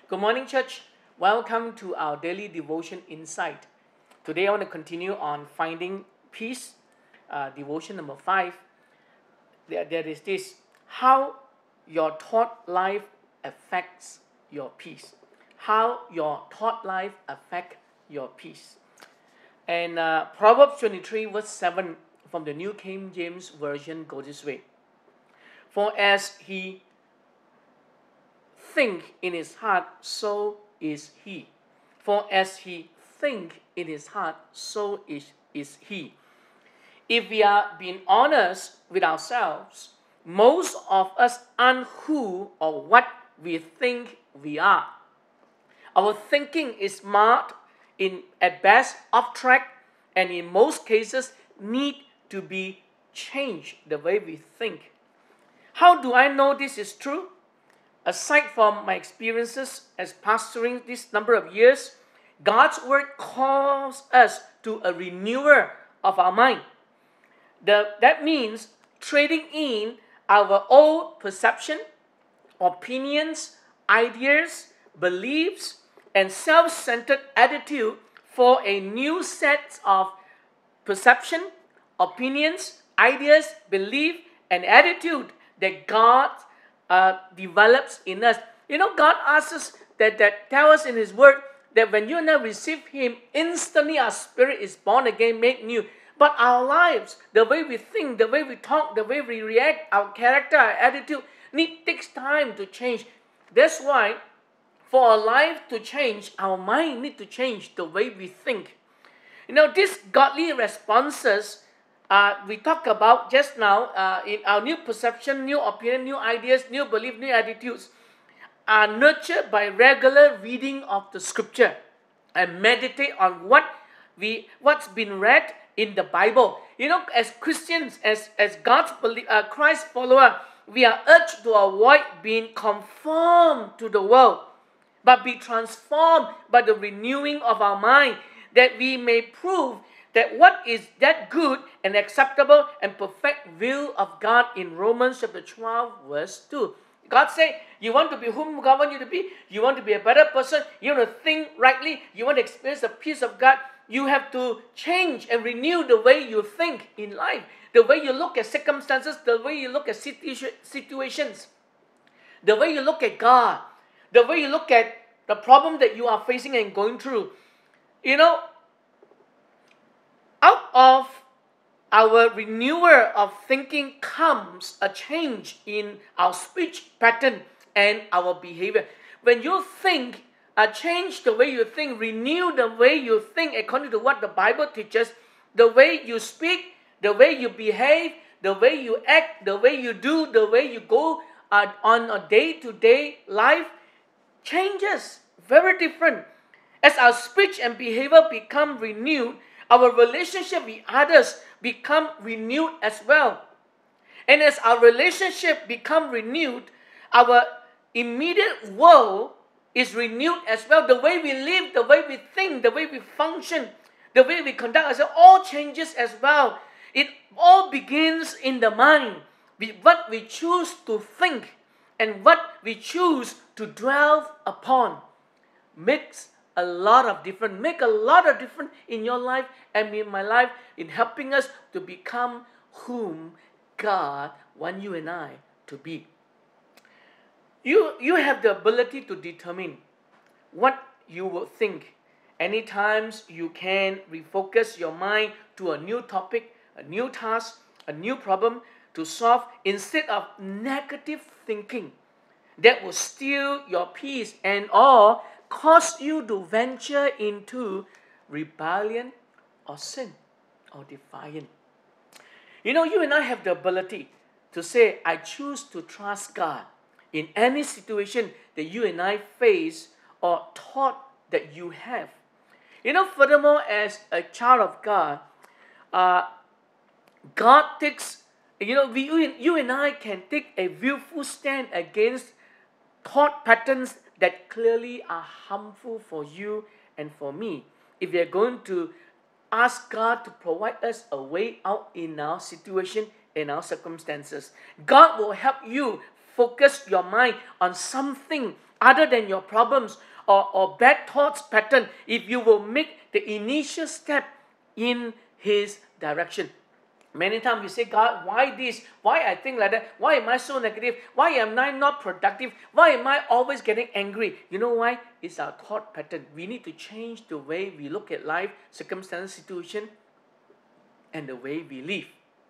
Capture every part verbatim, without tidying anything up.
Good morning, church. Welcome to our daily devotion insight. Today, I want to continue on finding peace. Uh, devotion number five. There, there is this: how your thought life affects your peace. How your thought life affect your peace. And uh, Proverbs twenty-three, verse seven from the New King James Version goes this way: For as he think in his heart, so is he. For as he think in his heart, so is, is he. If we are being honest with ourselves, most of us aren't who or what we think we are. Our thinking is marked in at best off track, and in most cases need to be changed the way we think. How do I know this is true? Aside from my experiences as pastoring this number of years, God's word calls us to a renewal of our mind. The, that means trading in our old perception, opinions, ideas, beliefs, and self-centered attitude for a new set of perception, opinions, ideas, belief, and attitude that God uh, develops in us. You know, God asks us that, that tell us in His Word that when you and I receive Him, instantly our spirit is born again, made new. But our lives, the way we think, the way we talk, the way we react, our character, our attitude, need takes time to change. That's why for our life to change, our mind need to change the way we think. You know, these godly responses uh, we talked about just now uh, in our new perception, new opinion, new ideas, new belief, new attitudes are nurtured by regular reading of the scripture and meditate on what we what's been read in the Bible. You know, as Christians, as as God's uh, Christ follower, we are urged to avoid being conformed to the world, but be transformed by the renewing of our mind, that we may prove that what is that good and acceptable and perfect will of God in Romans chapter twelve, verse two. God said, you want to be whom God wants you to be, you want to be a better person, you want to think rightly, you want to experience the peace of God, you have to change and renew the way you think in life, the way you look at circumstances, the way you look at situ- situations, the way you look at God, the way you look at the problem that you are facing and going through. You know, out of our renewal of thinking comes a change in our speech pattern and our behavior. When you think, uh, change the way you think, renew the way you think according to what the Bible teaches, the way you speak, the way you behave, the way you act, the way you do, the way you go uh, on a day-to-day life changes. Very different. As our speech and behavior become renewed, our relationship with others become renewed as well. And as our relationship become renewed, our immediate world is renewed as well. The way we live, the way we think, the way we function, the way we conduct ourselves, all changes as well. It all begins in the mind with what we choose to think and what we choose to dwell upon. Makes a lot of difference, make a lot of difference in your life and in my life, in helping us to become whom God wants you and I to be. You, you have the ability to determine what you will think. Anytime you can refocus your mind to a new topic, a new task, a new problem to solve instead of negative thinking that will steal your peace and or cause you to venture into rebellion or sin or defiance. You know, you and I have the ability to say, I choose to trust God in any situation that you and I face or thought that you have. You know, furthermore, as a child of God, uh, God takes, you know, we, you, you and I can take a willful stand against thought patterns that clearly are harmful for you and for me. If we are going to ask God to provide us a way out in our situation, in our circumstances, God will help you focus your mind on something other than your problems or, or bad thoughts pattern, if you will make the initial step in His direction. Many times we say, God, why this? Why I think like that? Why am I so negative? Why am I not productive? Why am I always getting angry? You know why? It's our thought pattern. We need to change the way we look at life, circumstance, situation, and the way we live.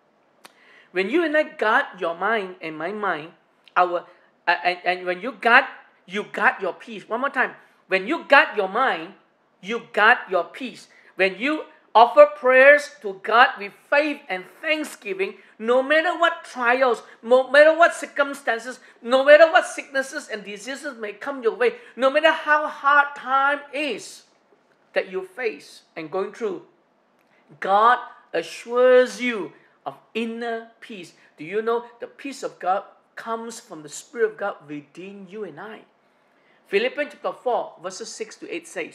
When you and I guard your mind and my mind, our uh, and, and when you guard, you guard your peace. One more time. When you guard your mind, you guard your peace. When you offer prayers to God with faith and thanksgiving, no matter what trials, no matter what circumstances, no matter what sicknesses and diseases may come your way, no matter how hard time is that you face and going through, God assures you of inner peace. Do you know the peace of God comes from the Spirit of God within you and I? Philippians chapter four, verses six to eight says,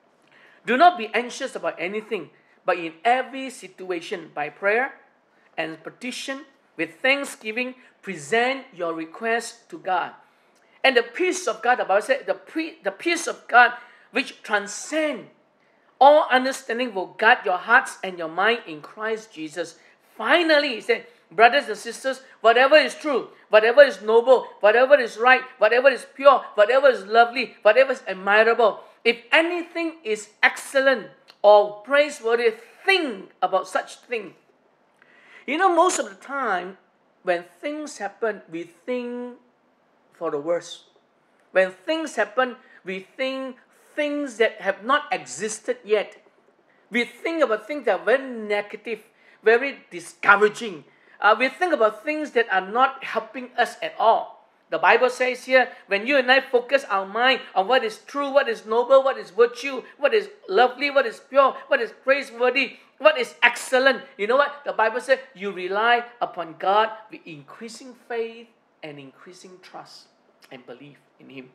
do not be anxious about anything, but in every situation, by prayer and petition, with thanksgiving, present your requests to God. And the peace of God, the Bible says, the, pre, the peace of God, which transcends all understanding, will guard your hearts and your mind in Christ Jesus. Finally, he said, brothers and sisters, whatever is true, whatever is noble, whatever is right, whatever is pure, whatever is lovely, whatever is admirable, if anything is excellent or praiseworthy, think about such things. You know, most of the time, when things happen, we think for the worst. When things happen, we think things that have not existed yet. We think about things that are very negative, very discouraging. Uh, we think about things that are not helping us at all. The Bible says here, when you and I focus our mind on what is true, what is noble, what is virtue, what is lovely, what is pure, what is praiseworthy, what is excellent, you know what? The Bible says you rely upon God with increasing faith and increasing trust and belief in Him.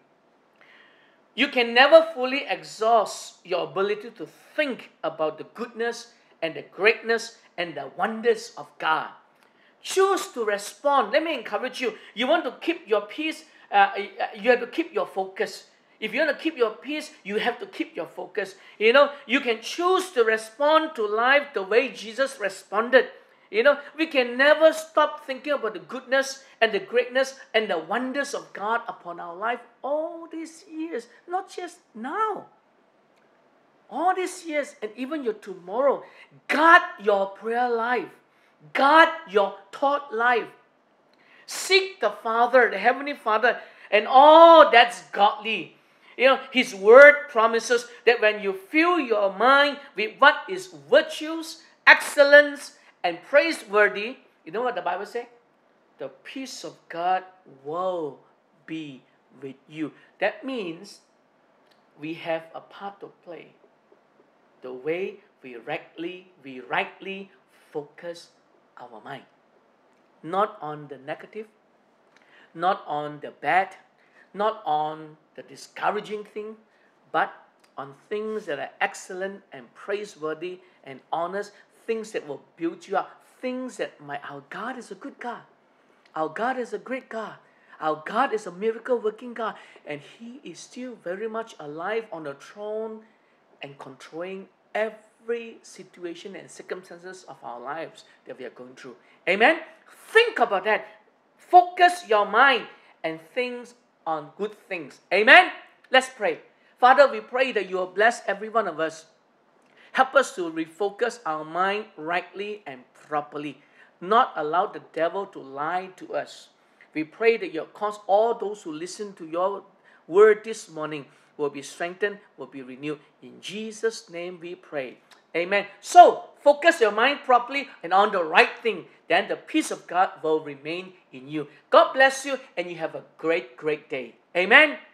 You can never fully exhaust your ability to think about the goodness and the greatness and the wonders of God. Choose to respond. Let me encourage you. You want to keep your peace, uh, you have to keep your focus. If you want to keep your peace, you have to keep your focus. You know, you can choose to respond to life the way Jesus responded. You know, we can never stop thinking about the goodness and the greatness and the wonders of God upon our life all these years, not just now. All these years and even your tomorrow. Guard your prayer life. Guard your thought life. Seek the Father, the Heavenly Father, and all that's godly. You know, His Word promises that when you fill your mind with what is virtues, excellence, and praiseworthy, you know what the Bible says? The peace of God will be with you. That means we have a part to play. The way we rightly, we rightly focus our mind. Not on the negative, not on the bad, not on the discouraging thing, but on things that are excellent and praiseworthy and honest, things that will build you up, things that my our God is a good God. Our God is a great God. Our God is a miracle working God, and He is still very much alive on the throne and controlling every situation and circumstances of our lives that we are going through. Amen? Think about that. Focus your mind and think on good things. Amen? Let's pray. Father, we pray that you will bless every one of us. Help us to refocus our mind rightly and properly. Not allow the devil to lie to us. We pray that you'll cause all those who listen to your word this morning will be strengthened, will be renewed. In Jesus' name we pray. Amen. So, focus your mind properly and on the right thing. Then the peace of God will remain in you. God bless you and you have a great, great day. Amen.